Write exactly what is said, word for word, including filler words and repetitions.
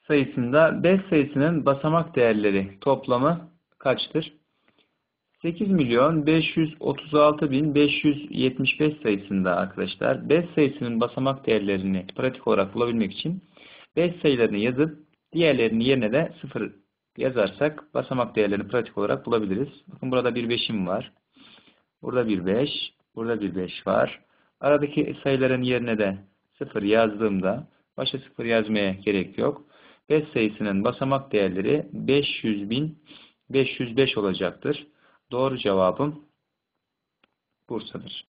sayısında beş sayısının basamak değerleri toplamı kaçtır? sekiz milyon beş yüz otuz altı bin beş yüz yetmiş beş sayısında arkadaşlar beş sayısının basamak değerlerini pratik olarak bulabilmek için beş sayılarını yazıp diğerlerinin yerine de sıfır yazarsak basamak değerlerini pratik olarak bulabiliriz. Bakın burada bir beşim var. Burada bir beş. Burada bir beş var. Aradaki sayıların yerine de sıfır yazdığımda başa sıfır yazmaya gerek yok. beş sayısının basamak değerleri beş yüz bin beş yüz beş olacaktır. Doğru cevabım Bursa'dır.